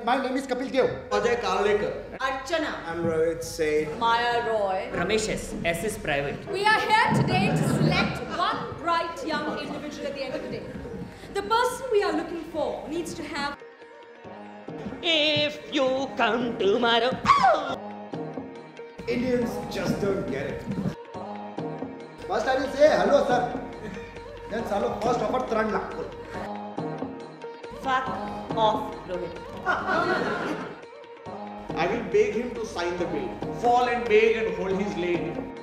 My name is Kapil Dev. Ajay Karlekar. Archana. I'm Rohit Seth. Maya Roy. Ramesh SS Private. We are here today to select one bright young individual at the end of the day. The person we are looking for needs to have... If you come tomorrow. Indians just don't get it. First I will say hello sir. Then salo first offer 3 lakh. Fuck off, Rohit. I will beg him to sign the bill. Fall and beg and hold his leg.